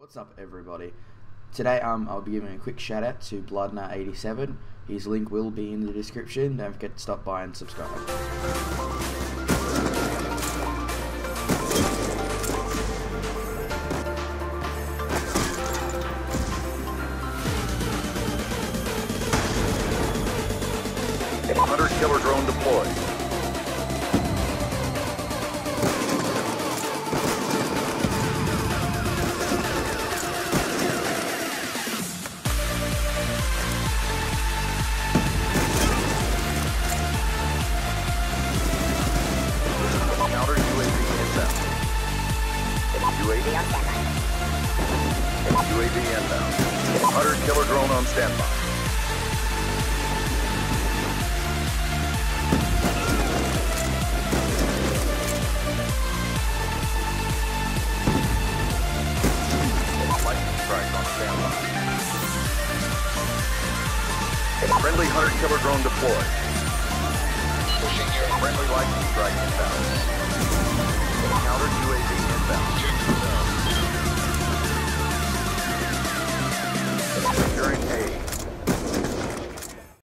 What's up, everybody? Today I'll be giving a quick shout out to Bloodnut87. His link will be in the description. Don't forget to stop by and subscribe. Hunter killer drone deployed. Counter UAV inbound. UAV on standby. UAV inbound. Hunter killer drone on standby. Friendly hunter killer drone deployed. Pushing your friendly lightning strike.